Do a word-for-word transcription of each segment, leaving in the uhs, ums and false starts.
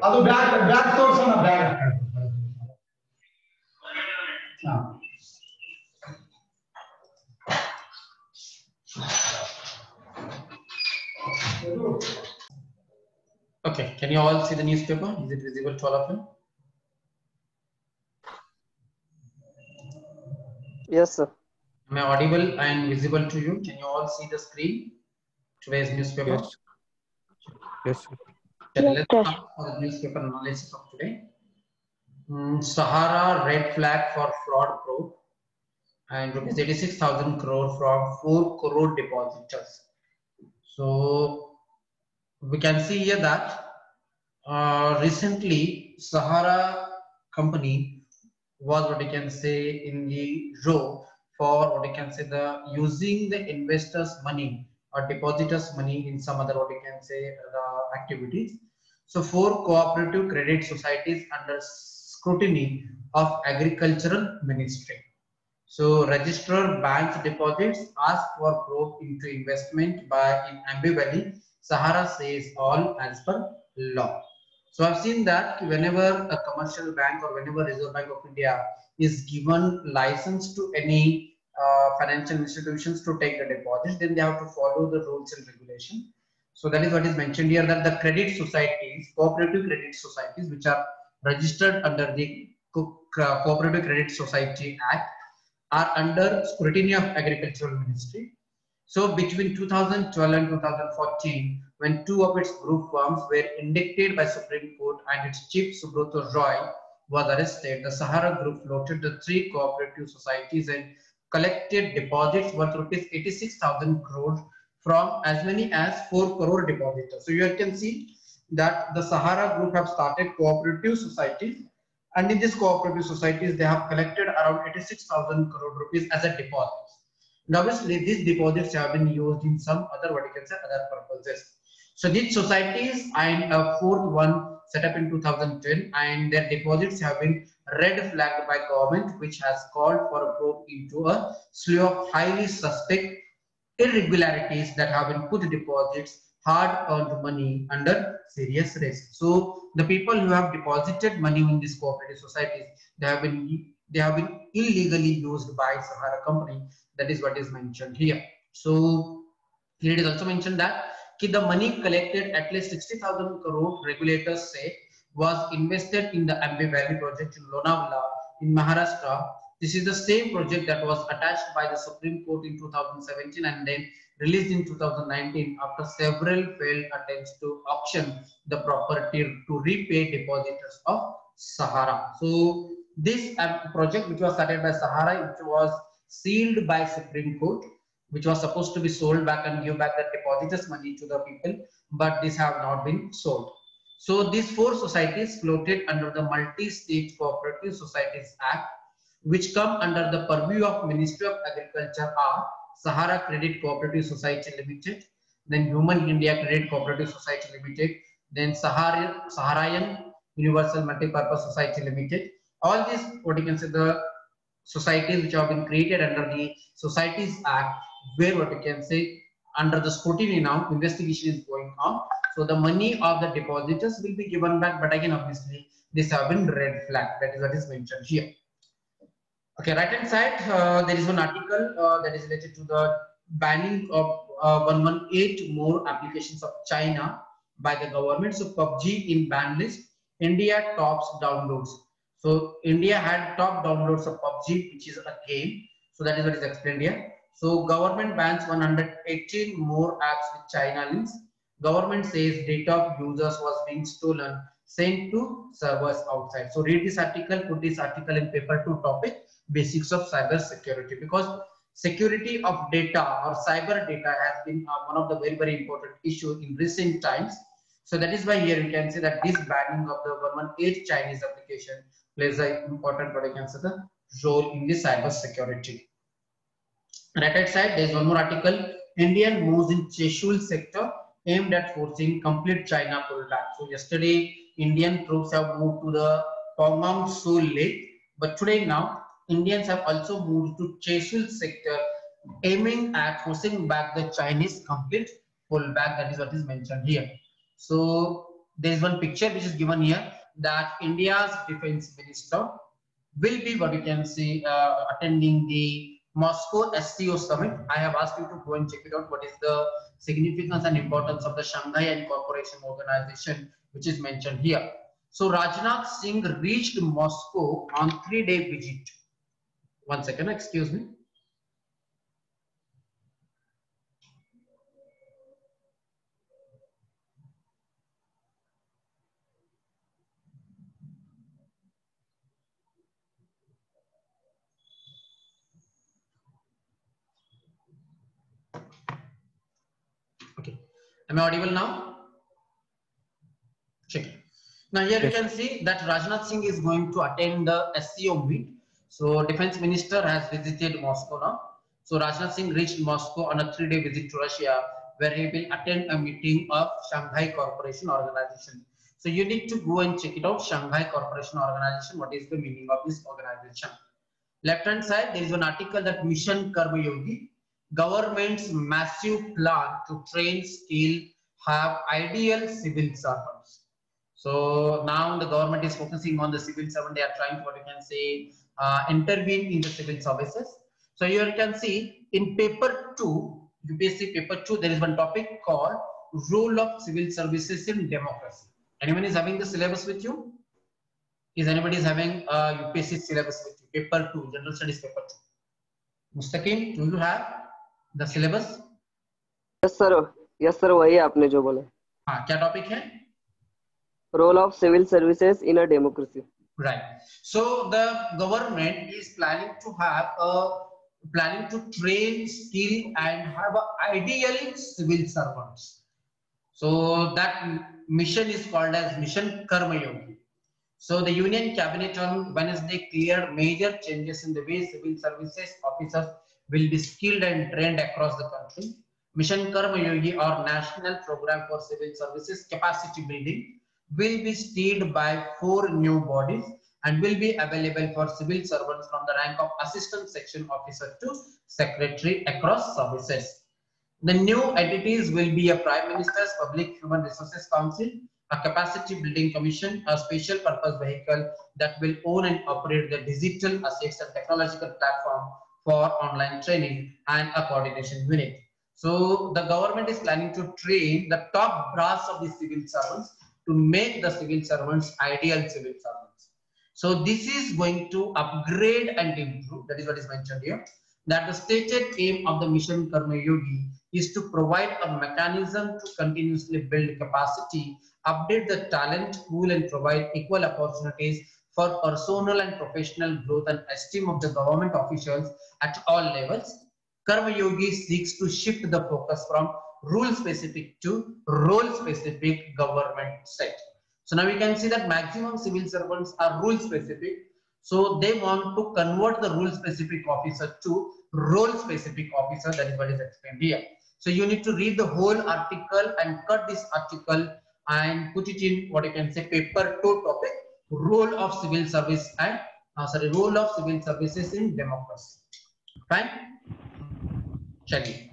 ಅದು bag bag ತೋರ್ಸೋಣ bag ಹಾ Okay, can you all see the newspaper? Is it visible to all of you? Yes, sir. Am I audible and visible to you? Can you all see the screen? Today's newspaper? Yes. Yes, sir. Okay, let's start for the newspaper analysis of today. Mm, Sahara red flag for fraud probe and rupees eighty-six thousand crore from four crore depositors. So we can see here that uh, recently Sahara company was what you can say in the row for what you can say the using the investors money or depositors money in some other what you can say the activities. So four cooperative credit societies under scrutiny of agricultural ministry. So registrar banks deposits ask for probe into investment by in Ambi Valley. Sahara says all as per law. So I've seen that whenever a commercial bank or whenever Reserve Bank of India is given license to any uh, financial institutions to take the deposits, then they have to follow the rules and regulation. So that is what is mentioned here, that the credit societies, cooperative credit societies, which are registered under the Co- Cooperative Credit Society Act, are under scrutiny of Agricultural Ministry. So between two thousand twelve and two thousand fourteen, when two of its group firms were indicted by Supreme Court and its chief Subrata Roy was arrested, the Sahara Group floated the three cooperative societies and collected deposits worth rupees eighty-six thousand crore from as many as four crore depositors. So you can see that the Sahara Group have started cooperative societies, and in these cooperative societies they have collected around eighty-six thousand crore rupees as a deposit. And obviously these deposits have been used in some other what you can say other purposes. So these societies and a fourth one set up in two thousand ten, and their deposits have been red flagged by government, which has called for a probe into a slew of highly suspect irregularities that have been put deposits hard earned money under serious risk. So the people who have deposited money in these cooperative societies, they have been they have been illegally used by Sahara company. That is what is mentioned here. So here it is also mentioned that the money collected, at least sixty thousand crore, regulators say, was invested in the Ambi Valley project in Lonavala in Maharashtra. This is the same project that was attached by the Supreme Court in two thousand seventeen and then released in two thousand nineteen after several failed attempts to auction the property to repay depositors of Sahara. So this um, project, which was started by Sahara, it was sealed by Supreme Court, which was supposed to be sold back and give back the depositors money to the people, but these have not been sold. So these four societies floated under the Multi-State Cooperative Societies Act, which come under the purview of Ministry of Agriculture, are Sahara Credit Cooperative Society Limited, then Human India Credit Cooperative Society Limited, then Sahara, Saharayan Universal Multipurpose Society Limited. All these, what you can say, the societies which have been created under the Societies Act, where what you can say under the scrutiny now, investigation is going on. So the money of the depositors will be given back, but again obviously this have been red flag. That is what is mentioned here. Okay, right hand side, uh, there is one article uh, that is related to the banning of uh, one hundred eighteen more applications of China by the government. So P U B G in ban list, India tops downloads. So India had top downloads of P U B G, which is a game. So that is what is explained here. So government bans one hundred eighteen more apps with China links. Government says data of users was being stolen, sent to servers outside. So read this article, put this article in paper two topic, basics of cyber security, because security of data or cyber data has been uh, one of the very very important issue in recent times. So that is why here we can say that this banning of the one hundred eighteen Chinese application plays an important what I can say the role in the cyber security. Right hand side, there is one more article. Indian moves in Cheshul sector aimed at forcing complete China pullback. So yesterday, Indian troops have moved to the Pangong Tso Lake, but today now Indians have also moved to Cheshul sector, aiming at forcing back the Chinese complete pullback. That is what is mentioned here. So there is one picture which is given here that India's defense minister will be, what you can say, uh, attending the Moscow S C O summit. I have asked you to go and check it out. What is the significance and importance of the Shanghai and Cooperation Organization, which is mentioned here. So Rajnath Singh reached Moscow on three-day visit. One second, excuse me. Okay, am I audible now? Check. Now here Yes. you can see that Rajnath Singh is going to attend the S C O meet. So Defense Minister has visited Moscow now. So Rajnath Singh reached Moscow on a three-day visit to Russia, where he will attend a meeting of Shanghai Cooperation Organization. So you need to go and check it out. Shanghai Cooperation Organization. What is the meaning of this organization? Left hand side, there is an article that Mission Karma Yogi, government's massive plan to train, skill, have ideal civil servants. So now the government is focusing on the civil servant. They are trying to, what you can say, uh, intervene in the civil services. So here you can see in paper two, U P S C paper two, there is one topic called role of civil services in democracy. Anyone is having the syllabus with you? Is anybody is having uh, U P S C syllabus with you? Paper two, general studies paper two. Mustaqim, do you have the syllabus? Yes sir yes sir वही आपने जो बोला हाँ, क्या topic है? Role of civil services in a democracy. Right. So the government is planning to have a planning to train, skill, and have a ideal civil servants. So that mission is called as Mission Karma Yogi. So the Union Cabinet on Wednesday cleared major changes in the way civil services officers will be skilled and trained across the country. Mission Karma Yogi, or National Program for Civil Services Capacity Building, will be steered by four new bodies and will be available for civil servants from the rank of Assistant Section Officer to Secretary across services. The new entities will be a Prime Minister's Public Human Resources Council, a Capacity Building Commission, a special purpose vehicle that will own and operate the digital assets and technological platform for online training, and a coordination unit. So the government is planning to train the top brass of the civil servants to make the civil servants ideal civil servants. So this is going to upgrade and improve, that is what is mentioned here, that the stated aim of the Mission Karma Yogi is to provide a mechanism to continuously build capacity, update the talent pool, and provide equal opportunities for personal and professional growth and esteem of the government officials at all levels. Karma Yogi seeks to shift the focus from rule specific to role specific government set. So now we can see that maximum civil servants are rule specific. So they want to convert the rule specific officer to role specific officer. That is what is explained here. So you need to read the whole article and cut this article and put it in what you can say paper two topic, role of civil service and uh, sorry role of civil services in democracy. Fine. Check it.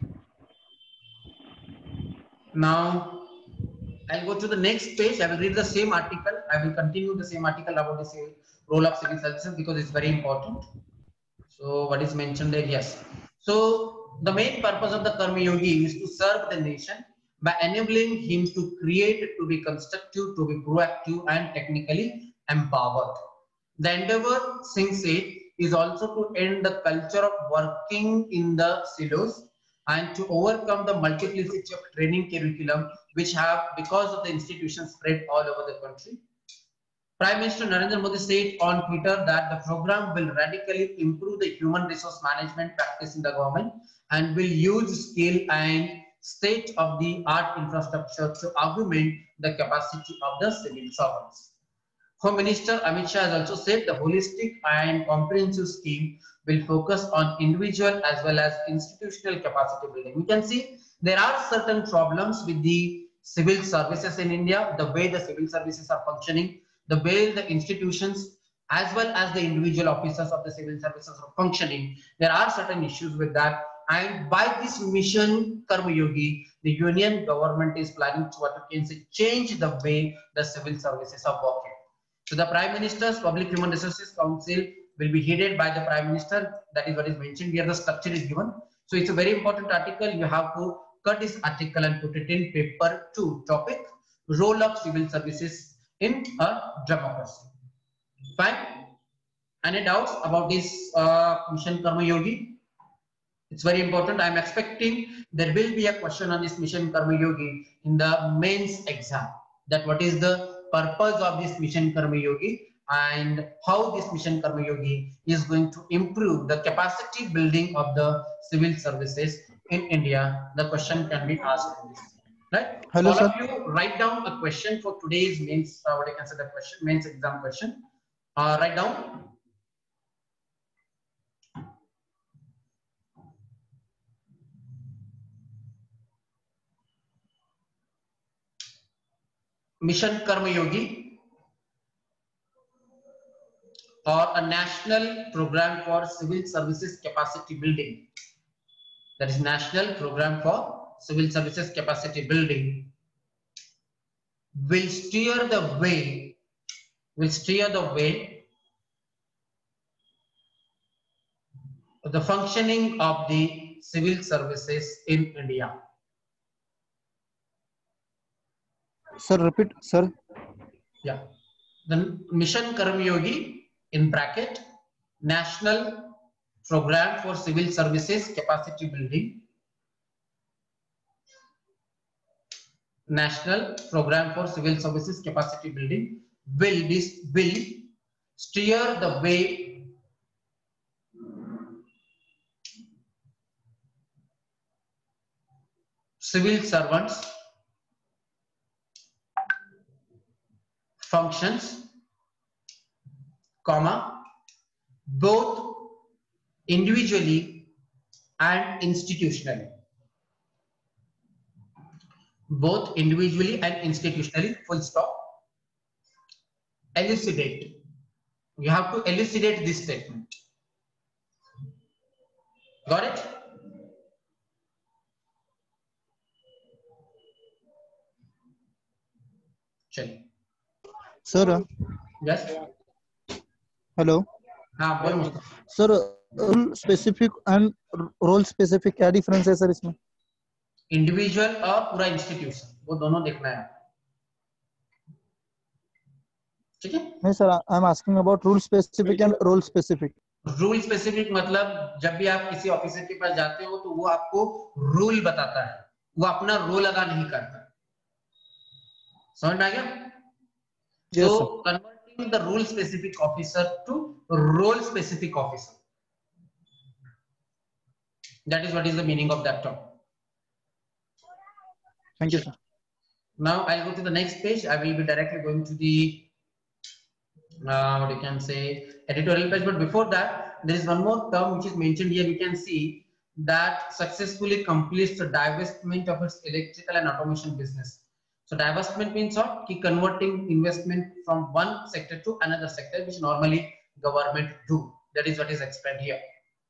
Now I'll go to the next page. I will read the same article. I will continue the same article about the civil, role of civil services because it's very important. So what is mentioned there? Yes. So the main purpose of the Karma Yogi is to serve the nation by enabling him to create, to be constructive, to be proactive, and technically empowered. The endeavor, Singh said, is also to end the culture of working in the silos and to overcome the multiplicity of training curriculum which have, because of the institutions, spread all over the country. Prime Minister Narendra Modi said on Twitter that the program will radically improve the human resource management practice in the government and will use skill and state-of-the-art infrastructure to augment the capacity of the civil servants. Home Minister Amit Shah has also said the holistic and comprehensive scheme will focus on individual as well as institutional capacity building. We can see there are certain problems with the civil services in India, the way the civil services are functioning, the way the institutions as well as the individual officers of the civil services are functioning. There are certain issues with that, And by this mission Karma Yogi, the union government is planning to what you can say change the way the civil services are working. So the Prime Minister's Public Human Resources Council will be headed by the Prime Minister. That is what is mentioned here. The structure is given. So it's a very important article. You have to cut this article and put it in paper two. Topic: role of civil services in a democracy. Fine. Any doubts about this uh, Mission Karma Yogi? It's very important. I'm expecting there will be a question on this Mission Karma Yogi in the mains exam. That what is the purpose of this Mission Karma Yogi and how this Mission Karma Yogi is going to improve the capacity building of the civil services in India. The question can be asked. Right? Hello, All sir. of you write down a question for today's mains. Uh, what I can say the question mains exam question. Uh, write down. Mission Karma Yogi or a national program for civil services capacity building. That is national program for civil services capacity building will steer the way, will steer the way of the functioning of the civil services in India. Sir, repeat, sir. Yeah. The Mission Karma Yogi in bracket, National Program for Civil Services Capacity Building. National Program for Civil Services Capacity Building will be will steer the way civil servants functions, comma, both individually and institutionally. Both individually and institutionally, full stop. Elucidate. You have to elucidate this statement. Got it? Chal. Sir, uh, Yes? hello. हाँ बोलो Mustafa. Sir, role specific and role specific क्या difference है sir इसमें? Individual और पूरा institution वो दोनों देखना है. ठीक है? नहीं sir, I am asking about rule specific and role specific. Rule specific मतलब जब भी आप किसी ऑफिसर के पास जाते हो तो वो आपको रूल बताता है, वो अपना रोल अदा नहीं करता. समझ में आ गया? Yes, so sir. converting the rule specific officer to role specific officer, that is what is the meaning of that term. Thank you, sir. Now I'll go to the next page. I will be directly going to the uh, what you can say editorial page, but before that there is one more term which is mentioned here. You can see that successfully completes the divestment of its electrical and automation business. So divestment means what? Ki converting investment from one sector to another sector, which normally government do. That is what is explained here.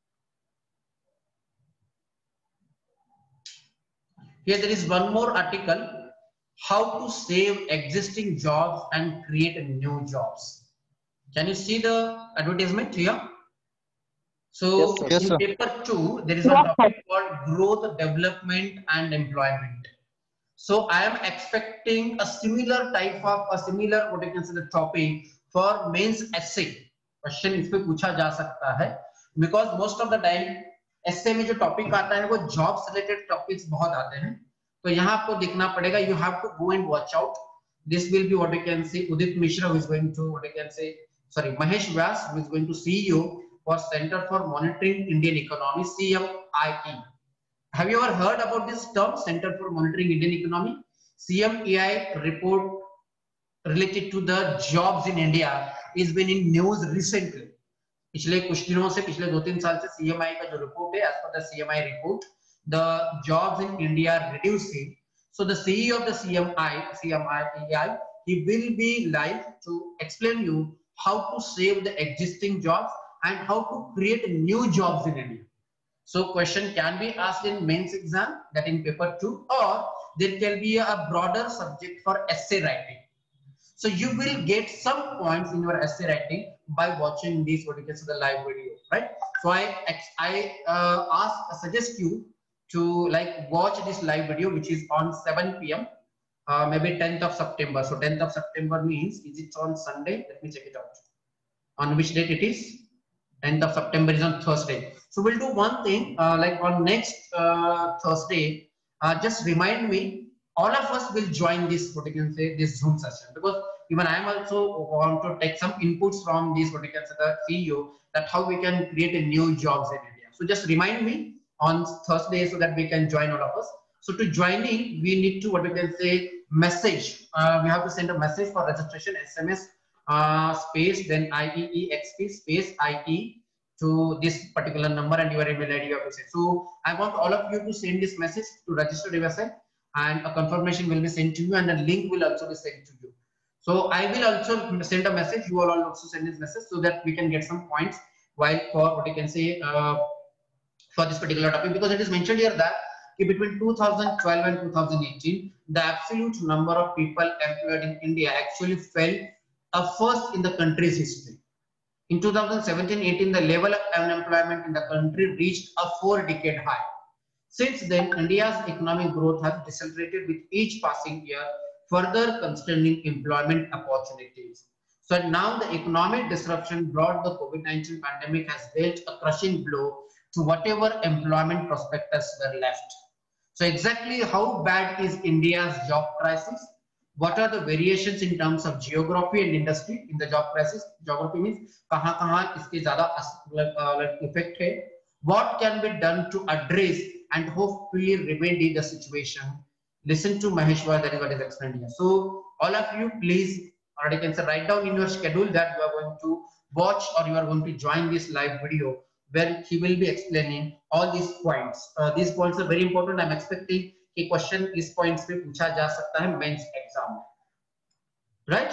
Here there is one more article, how to save existing jobs and create new jobs. Can you see the advertisement here? So Yes, sir. Yes, in sir. paper two, there is a topic called growth, development and employment. So I am expecting a similar type of a similar what you can say the topic for mains essay. Question इस पे पूछा जा सकता है because most of the time essay में जो topic आता है वो jobs related topics बहुत आते हैं. तो यहाँ आपको देखना पड़ेगा. You have to go and watch out. This will be what you can say Udit Mishra, who is going to what you can say sorry Mahesh Vyas, who is going to C E O for Center for Monitoring Indian Economy, C M I E. Have you ever heard about this term, Center for Monitoring Indian Economy? C M A I report related to the jobs in India is been in news recently. पिछले कुछ दिनों से पिछले दो तीन साल से C M I का जो report है, as per the C M I report, the jobs in India are reducing. So the C E O of the C M I, C M I E I, he will be live to explain you how to save the existing jobs and how to create new jobs in India. So question can be asked in mains exam, that in paper two, or there can be a broader subject for essay writing. So you will get some points in your essay writing by watching this, what you can say, the live video, right? So I I uh, ask suggest you to like watch this live video, which is on seven P M Uh, maybe tenth of September. So tenth of September means, is it on Sunday? Let me check it out. On which date it is? tenth of September is on Thursday. So we'll do one thing, uh, like on next uh, Thursday, uh, just remind me, all of us will join this, what you can say, this Zoom session, because even I am also want to take some inputs from this, what you can say, the C E O, that how we can create a new jobs in India. So just remind me on Thursday so that we can join all of us. So to joining, we need to, what we can say, message. Uh, we have to send a message for registration, S M S, uh, space, then I E E X P space I E to this particular number and your email I D you have to say. So I want all of you to send this message to register your website, and a confirmation will be sent to you, and a link will also be sent to you. So I will also send a message. You will also send this message so that we can get some points while for what you can say uh, for this particular topic, because it is mentioned here that between two thousand twelve and two thousand eighteen, the absolute number of people employed in India actually fell a first in the country's history. In two thousand seventeen eighteen, the level of unemployment in the country reached a four-decade high. Since then, India's economic growth has decelerated with each passing year, further constraining employment opportunities. So now the economic disruption brought the COVID nineteen pandemic has dealt a crushing blow to whatever employment prospectus were left. So exactly how bad is India's job crisis? What are the variations in terms of geography and industry in the job crisis? Geography means kahan kahan iske zyada like effect hai. What can be done to address and hopefully remedy the situation? Listen to Maheshwar, that is what is explained here. So all of you, please, or you can say, write down in your schedule that you are going to watch or you are going to join this live video where he will be explaining all these points. Uh, these points are very important. I'm expecting a question is points पे पूछा जा सकता है mains exam में, right?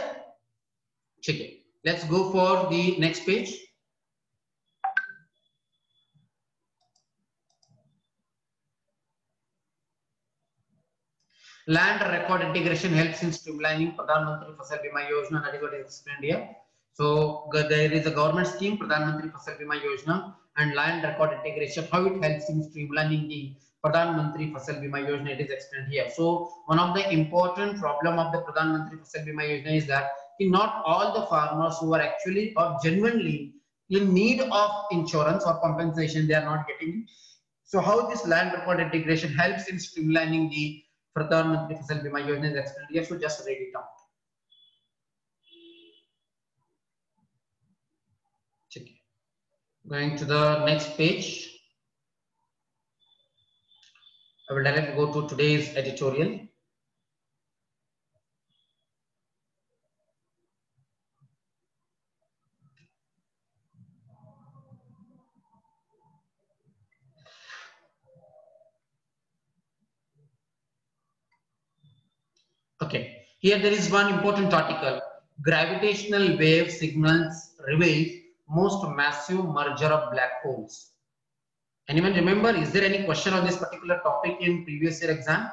ठीक है. Let's go for the next page. Land record integration helps in streamlining Pradhan Mantri Fasal Bima Yojana. That is what is explained here. So there is a government scheme, Pradhan Mantri Fasal Bima Yojana, and land record integration, how it helps in streamlining the Pradhan Mantri Fasal Bima Yojana, it is explained here. So one of the important problem of the Pradhan Mantri Fasal Bima Yojana is that not all the farmers who are actually or genuinely in need of insurance or compensation, they are not getting it. So how this land record integration helps in streamlining the Pradhan Mantri Fasal Bima Yojana is explained here. So just read it out. Going to the next page. I will directly go to today's editorial. Okay, here there is one important article. Gravitational wave signals reveal most massive merger of black holes. Anyone remember? Is there any question on this particular topic in previous year exam?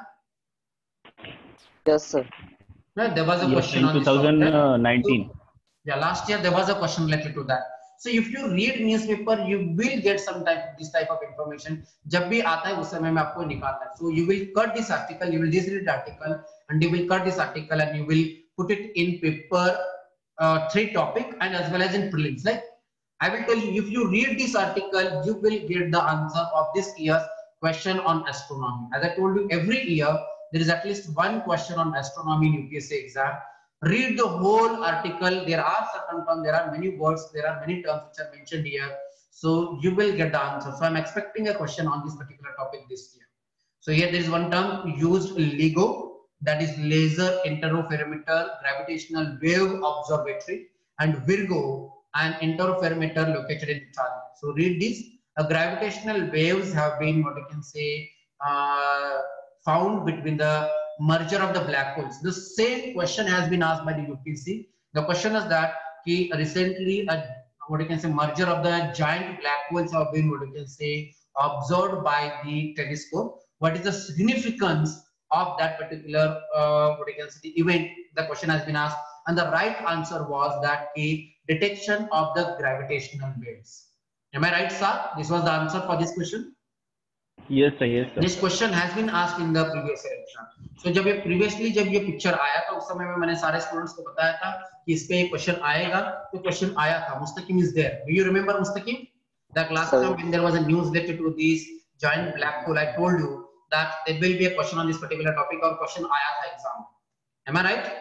Yes, sir. No, there was a yes, question in on twenty nineteen. this. Yeah, last year there was a question related to that. So if you read newspaper, you will get some type this type of information. जब भी आता है उस समय में आपको निकालना है. So you will cut this article, you will disread the article, and you will cut this article and you will put it in paper uh, three topic and as well as in prelims. Like I will tell you, if you read this article, you will get the answer of this year's question on astronomy. As I told you, every year there is at least one question on astronomy in U P S C exam. Read the whole article. There are certain terms, there are many words, there are many terms which are mentioned here. So you will get the answer. So I'm expecting a question on this particular topic this year. So here there is one term used, LIGO, that is Laser Interferometer Gravitational Wave Observatory, and Virgo, an interferometer located in Italy. So read this. Uh, gravitational waves have been, what you can say, uh, found between the merger of the black holes. The same question has been asked by the U P S C. The question is that he recently, a, what you can say, merger of the giant black holes have been, what you can say, observed by the telescope. What is the significance of that particular uh, what you can say the event? The question has been asked, and the right answer was that a detection of the gravitational waves. Am I right, sir? This was the answer for this question. Yes sir, yes sir. This question has been asked in the previous exam. So जब ये previously जब ये picture आया था उस समय में मैंने सारे students को बताया था कि इस पे एक question आएगा, तो question आया था. Mustaqim is there. Do you remember Mustaqim? That last time when there was a news related to this giant black hole, I told you that there will be a question on this particular topic or question आया था exam. Am I right?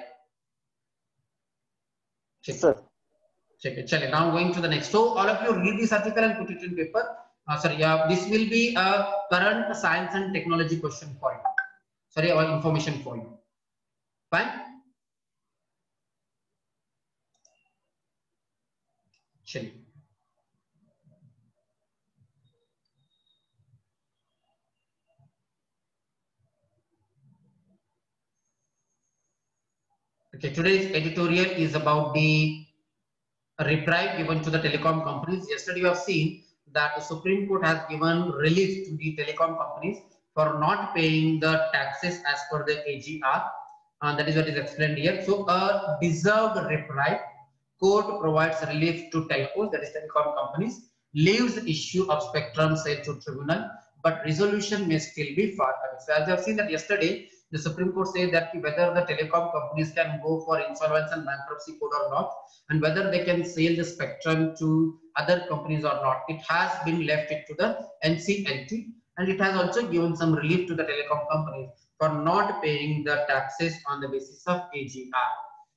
Check. Sir. Check it. Chale, now going to the next. So all of you read this article and put it in paper. Uh, sorry, yeah, this will be a current science and technology question for you. Sorry, or information for you. Fine. Chale. Okay, today's editorial is about the reprieve given to the telecom companies. Yesterday you have seen that the Supreme Court has given relief to the telecom companies for not paying the taxes as per the A G R, and that is what is explained here. So a deserved reprieve, court provides relief to telcos, that is telecom companies, leaves issue of spectrum sale to tribunal, but resolution may still be far away. So as you have seen that yesterday, the Supreme Court said that whether the telecom companies can go for insolvency and bankruptcy code or not, and whether they can sell the spectrum to other companies or not, it has been left it to the N C L T, and it has also given some relief to the telecom companies for not paying the taxes on the basis of A G R.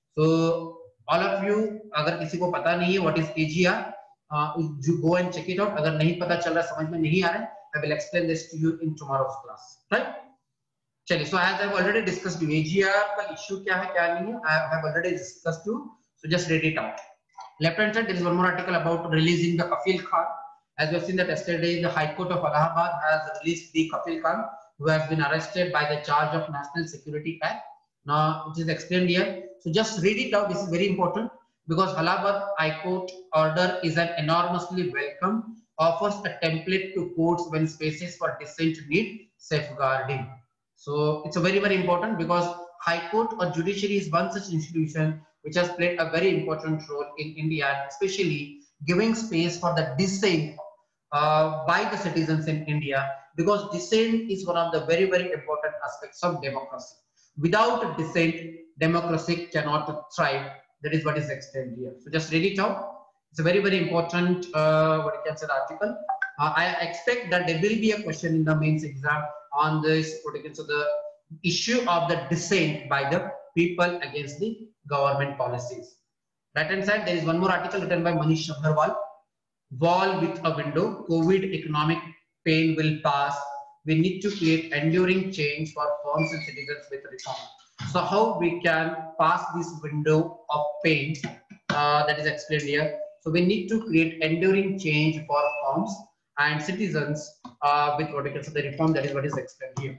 So all of you, अगर किसी को पता नहीं है what is A G R, uh, you go and check it out. अगर नहीं पता चल रहा, समझ में नहीं आ रहा है, I will explain this to you in tomorrow's class, right? चलिए, so as I have already discussed you, A G R का issue क्या है क्या नहीं है, I have already discussed you, so just read it out. Left hand side there is one more article about releasing the Kafil Khan. As we have seen that yesterday the High Court of Allahabad has released the Kafil Khan, who has been arrested by the charge of National Security Act. Now it is explained here, so just read it out. This is very important because Allahabad High Court order is an enormously welcome, offers a template to courts when spaces for dissent need safeguarding. So it's a very very important because High Court or judiciary is one such institution which has played a very important role in India, especially giving space for the dissent uh, by the citizens in India, because dissent is one of the very very important aspects of democracy. Without dissent, democracy cannot thrive. That is what is explained here. So just read it out. It's a very very important uh, what you can say the article. Uh, I expect that there will be a question in the mains exam on this what you can say the issue of the dissent by the people against the government policies. Right hand side there is one more article written by Manish Agarwal. Wall with a window. COVID economic pain will pass. We need to create enduring change for firms and citizens with reform. So how we can pass this window of pain uh, that is explained here. So we need to create enduring change for firms and citizens uh, with what we can say the reform. That is what is explained here.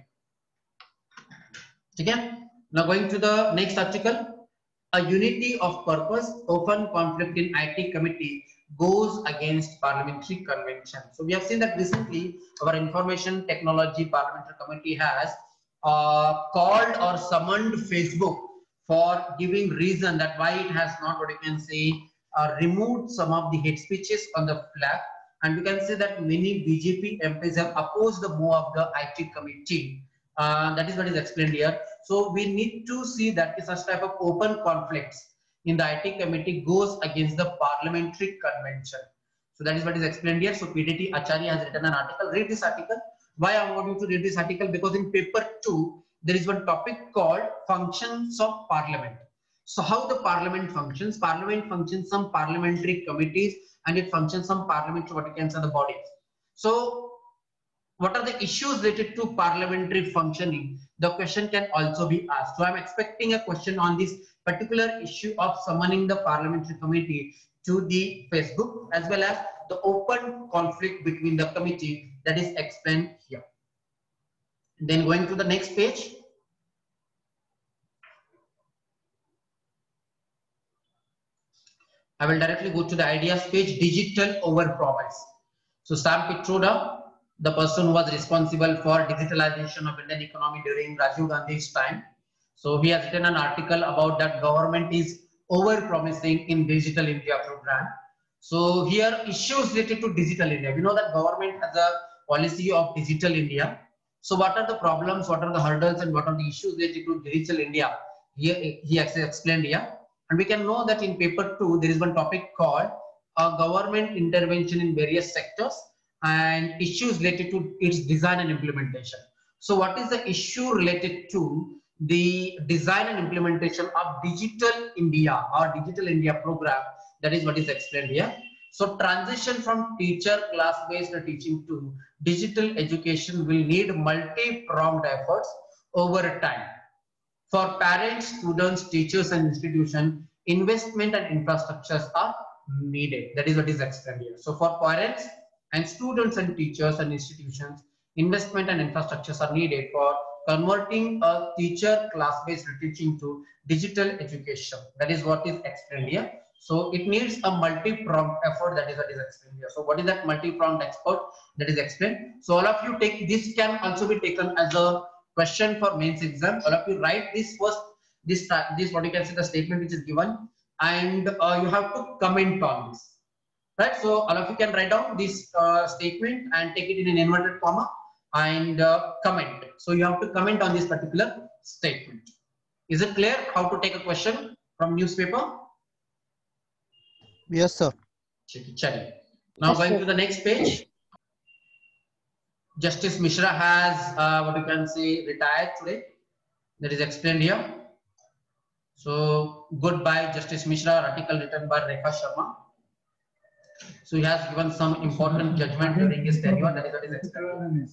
Okay. Now going to the next article. A unity of purpose, open conflict in I T committee goes against parliamentary convention. So we have seen that recently our information technology parliamentary committee has uh, called or summoned Facebook for giving reason that why it has not what you can say uh, removed some of the hate speeches on the flag. And we can say that many B J P M Ps have opposed the move of the I T committee. Uh, that is what is explained here. So we need to see that such type of open conflicts in the I T committee goes against the parliamentary convention. So that is what is explained here. So P D T Acharya has written an article. Read this article. Why I want you to read this article? Because in paper two, there is one topic called functions of parliament. So how the parliament functions? Parliament functions some parliamentary committees and it functions some parliamentary what you can say the bodies. So what are the issues related to parliamentary functioning? The question can also be asked. So I'm expecting a question on this particular issue of summoning the parliamentary committee to the Facebook, as well as the open conflict between the committee that is explained here. Then going to the next page. I will directly go to the ideas page, digital over promise. So Sam Pitroda the person who was responsible for digitalization of Indian economy during Rajiv Gandhi's time. So he has written an article about that government is over promising in Digital India program. So here issues related to Digital India. We know that government has a policy of Digital India. So what are the problems, what are the hurdles, and what are the issues related to Digital India? Here he actually explained here. And we can know that in paper two, there is one topic called uh, government intervention in various sectors and issues related to its design and implementation. So what is the issue related to the design and implementation of Digital India or Digital India program? That is what is explained here. So transition from teacher class-based teaching to digital education will need multi-pronged efforts over time. For parents, students, teachers, and institutions, investment and infrastructures are needed. That is what is explained here. So for parents and students and teachers and institutions, investment and infrastructures are needed for converting a teacher class-based teaching to digital education. That is what is explained here. So it needs a multi-pronged effort. That is what is explained here. So what is that multi-pronged effort that is explained? So all of you take this can also be taken as a question for mains exam. All of you write this first, this this what you can say the statement which is given, and uh, you have to comment on this, right? So all of you can write down this uh, statement and take it in an inverted comma and uh, comment. So you have to comment on this particular statement. Is it clear how to take a question from newspaper? Yes, sir. Now Yes, going sir. to the next page. Justice Mishra has uh, what you can say retired today. That is explained here. So goodbye Justice Mishra, article written by Rekha Sharma. So he has given some important judgment during his tenure. That is what is explained.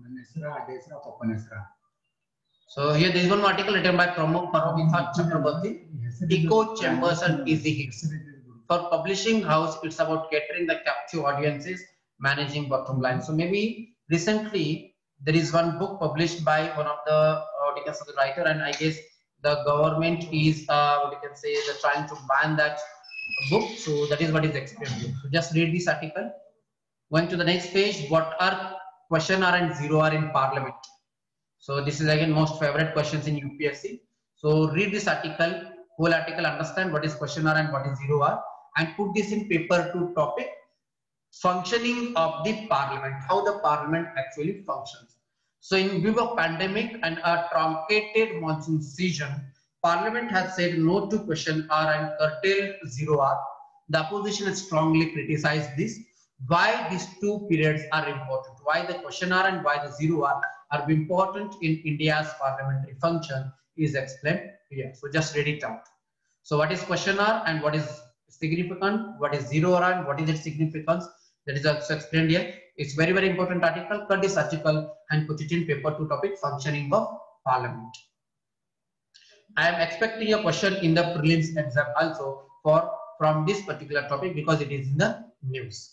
So here there is one article written by Pramod Paramita Chakraborty, Echo Chambers and Easy Hits. For publishing house, it's about catering the captive audiences, managing bottom line. So maybe recently there is one book published by one of the uh, what you can say the writer, and I guess the government is uh, what you can say they're trying to ban that book. So that is what is explained here. So just read this article. Going to the next page, what are question R and zero R in Parliament? So this is again most favorite questions in U P S C. So read this article, whole article, understand what is question R and what is zero R, and put this in paper two topic, functioning of the Parliament, how the Parliament actually functions. So in view of pandemic and a truncated monsoon season, Parliament has said no to question R and curtailed zero R. The opposition has strongly criticized this. Why these two periods are important? Why the question R and why the zero R are important in India's parliamentary function is explained here. So just read it out. So what is question R and what is significant? What is zero R and what is its significance? That is also explained here. It's very, very important article. Cut this article and put it in paper two topic, functioning of Parliament. I am expecting a question in the prelims exam also for from this particular topic because it is in the news.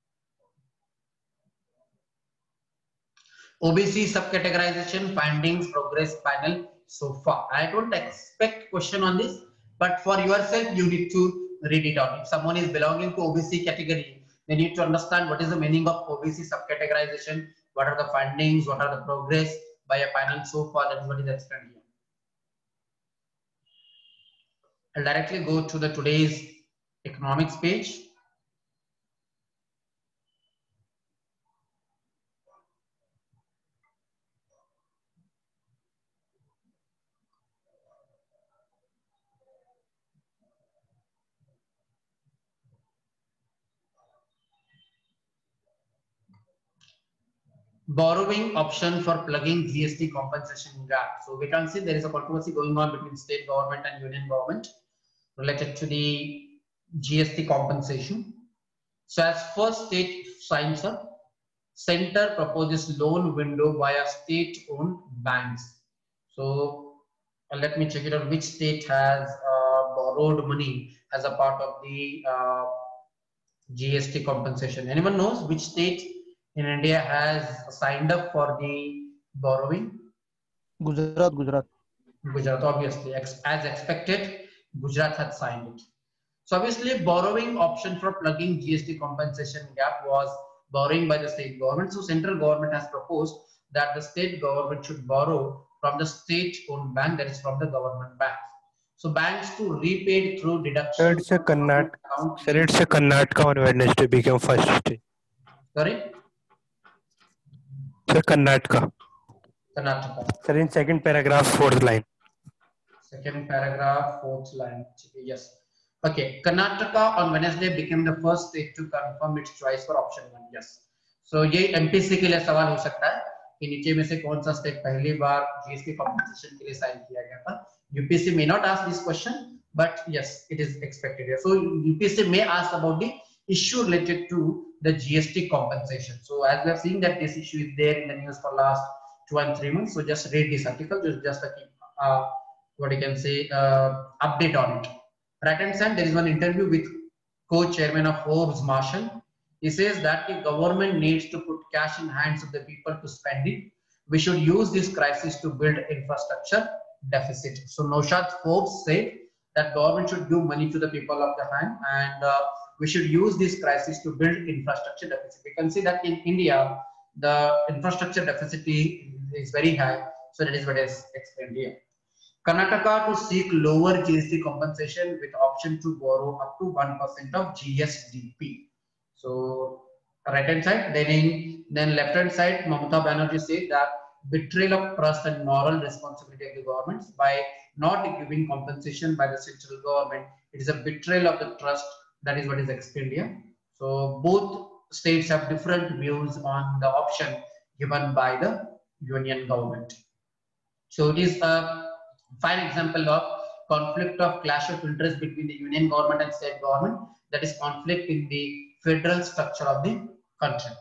O B C subcategorization findings progress panel so far. I don't expect question on this, but for yourself you need to read it out. If someone is belonging to O B C category, they need to understand what is the meaning of O B C subcategorization, what are the findings, what are the progress by a panel so far. That is what is explained here. I'll directly go to the today's economics page. Borrowing option for plugging G S T compensation gap. So we can see there is a controversy going on between state government and union government related to the G S T compensation. So as first state signs up, center proposes loan window via state-owned banks. So uh, let me check it out. Which state has uh, borrowed money as a part of the uh, G S T compensation? Anyone knows which state in India has signed up for the borrowing? Gujarat, Gujarat. Gujarat, obviously, as expected, Gujarat had signed it. So obviously, borrowing option for plugging G S T compensation gap was borrowing by the state government. So central government has proposed that the state government should borrow from the state-owned bank, that is from the government bank. So banks to repaid through deduction. Sir, it's a Karnataka. Sir, it's a Karnataka on Wednesday became first state. Sorry? Sir, Karnataka. Karnataka. Sir, in second paragraph, fourth line. Second paragraph, fourth line. Yes. Okay. Karnataka on Wednesday became the first state to confirm its choice for option one. Yes. So ये M P C के लिए सवाल हो सकता है कि नीचे में से कौन सा स्टेट पहली बार G S T compensation के लिए साइन किया गया था. U P S C may not ask this question, but yes, it is expected here. So U P S C may ask about the issue related to the G S T compensation. So as we have seen that this issue is there in the news for last two and three months. So just read this article, just just a uh, what you can say uh, update on it. Right hand side, there is one interview with co-chairman of Forbes, Marshall. He says that the government needs to put cash in hands of the people to spend it. We should use this crisis to build infrastructure deficit. So Naushad Forbes said that government should give money to the people of the hand, and uh, we should use this crisis to build infrastructure deficit. We can see that in India, the infrastructure deficit is very high. So that is what is explained here. Karnataka to seek lower G S T compensation with option to borrow up to one percent of G S D P. So right hand side, then in then left hand side, Mamata Banerjee said that betrayal of trust and moral responsibility of the governments by not giving compensation by the central government. It is a betrayal of the trust. That is what is explained here. So both states have different views on the option given by the union government. So it is a fine example of conflict of clash of interest between the union government and state government. That is conflict in the federal structure of the country.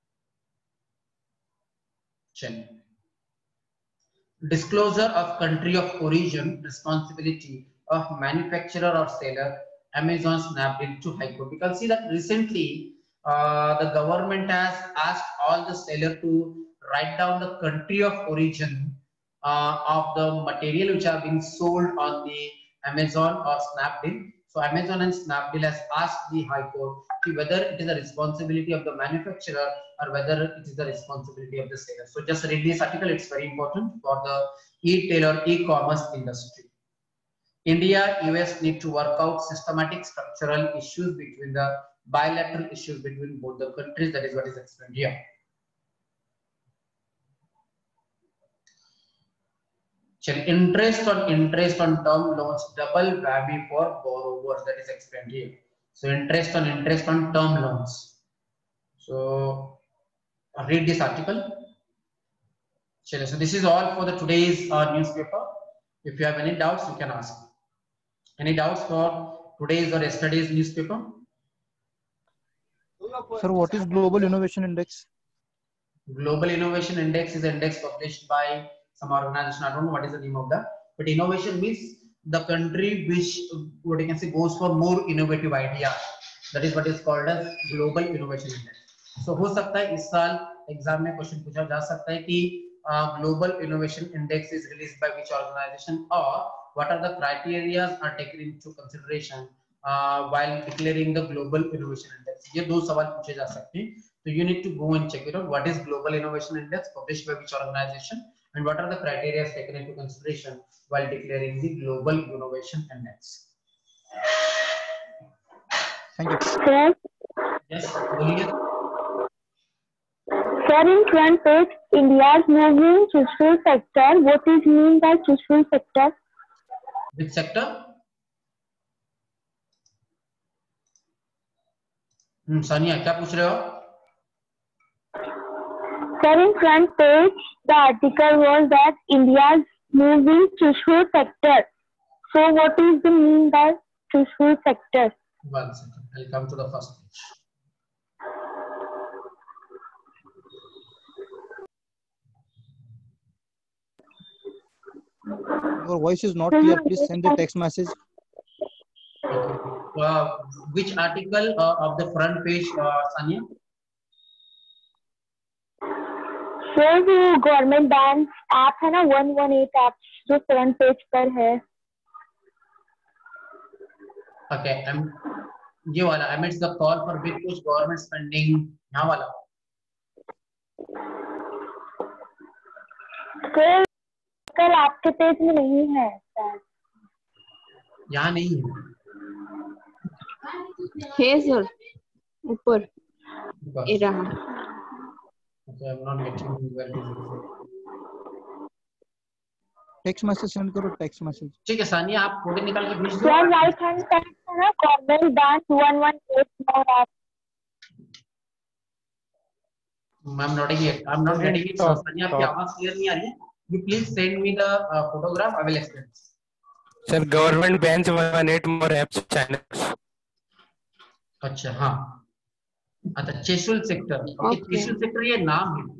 Chen. Disclosure of country of origin responsibility of manufacturer or seller, Amazon, Snapdeal to High Court. We can see that recently uh, the government has asked all the seller to write down the country of origin uh, of the material which are being sold on the Amazon or Snapdeal. So Amazon and Snapdeal has asked the High Court whether it is the responsibility of the manufacturer or whether it is the responsibility of the seller. So just read this article, it's very important for the e-tail or e-commerce industry. India, U S need to work out systematic structural issues between the bilateral issues between both the countries. That is what is explained here. Interest on interest on term loans, double whammy for borrowers. That is explained here. So interest on interest on term loans. So read this article. So this is all for the today's uh, newspaper. If you have any doubts, you can ask. Any doubts for today's or yesterday's newspaper? Sir, what is Global Innovation Index? Global Innovation Index is an index published by some organization. I don't know what is the name of that, but innovation means the country which, what you can say, goes for more innovative ideas. That is what is called as Global Innovation Index. So हो सकता है इस साल exam में question पूछा जा सकता है कि Global Innovation Index is released by which organization, or what are the criteria are taken into consideration uh, while declaring the Global Innovation Index. ये दो सवाल पूछे जा सकते हैं. So you need to go and check it out. What is Global Innovation Index, published by which organization, and what are the criteria taken into consideration while declaring the Global Innovation Index. Thank you. Sir, Yes, बोलिए. sir, in front page, India's moving chooseful sector. What is mean by chooseful sector? Which sector? Hmm, Sania क्या पूछ रहे हो? Sir, in front page, the article was that India's moving chooseful sector. So what is the mean by chooseful sector? One second, I'll come to the first page. Your voice is not clear. Please send the text message. Okay. Uh, which article uh, of the front page, uh, Sania? Sir वो government bank app है ना one one eight app जो front page पर है. Okay, I'm ये वाला amidst the call for big push government spending, यहाँ वाला. सर कल आपके पेज में नहीं है सर। यहाँ नहीं है है सर ऊपर बस। ये रहा। Okay, I'm not getting where it is. Text message send करो, टेक्स्ट मैसेज। ठीक है सानिया, आप फोटो निकाल के भेज दो। सर राइट हैंड साइड है ना corner dance one one eight नौ आप। I'm not getting it. I'm not getting it. Stop, Sania आपकी stop. आवाज क्लियर नहीं आ रही है। You please send me the uh, photograph. I will explain. Sir, government bans one hundred eighteen more apps channels. अच्छा हाँ, अच्छा Chushul sector. Okay, Okay. Chushul sector ये नाम है,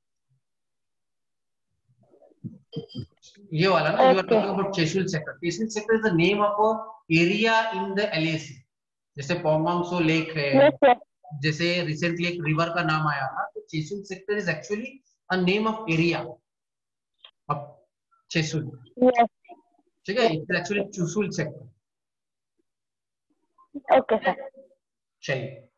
ये वाला ना। You are Okay. talking about Chushul sector. Chushul sector is the name of a area in the L A C. जैसे पोंगोंग सो लेक है, यस सर। जैसे रिसेंटली एक रिवर का नाम आया था, तो Chushul sector is actually a name of area of Chushul. Yes ठीक है, it's actually Chushul sector. Okay sir. चलिए।